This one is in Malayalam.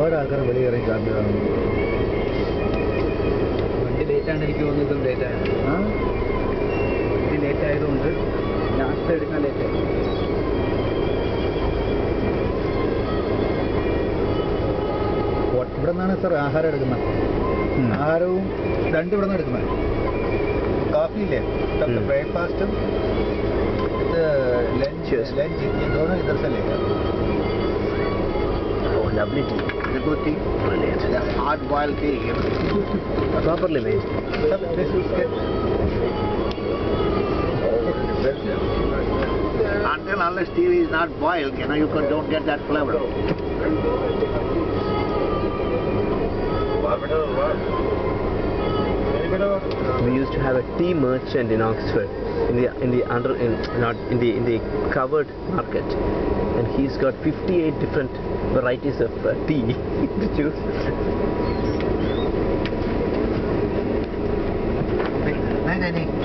ഒരുപാട് ആൾക്കാർ വെളിയേറി കാത്തിലാണ്. വണ്ടി ലേറ്റാണ് എനിക്ക് തോന്നുന്നതും ലേറ്റാണ്. വണ്ടി ലേറ്റ് ആയതുകൊണ്ട് ലാസ്റ്റ് എടുക്കാൻ ലേറ്റായി. ഇവിടെ നിന്നാണ് സാർ ആഹാരം എടുക്കുന്നത്. ആഹാരവും രണ്ട് ഇവിടെ നിന്ന് എടുക്കുന്നത്. काफ़ी ले ब्रेकफास्ट लंच लंच ये दोनों इधर से लेगा. Lovely tea. देखो tea hard boil tea Properly made. Until unless tea is not boiled, you don't get that flavor. We used to have a tea merchant in Oxford, in the covered market, and he's got 58 different varieties of tea to choose. नहीं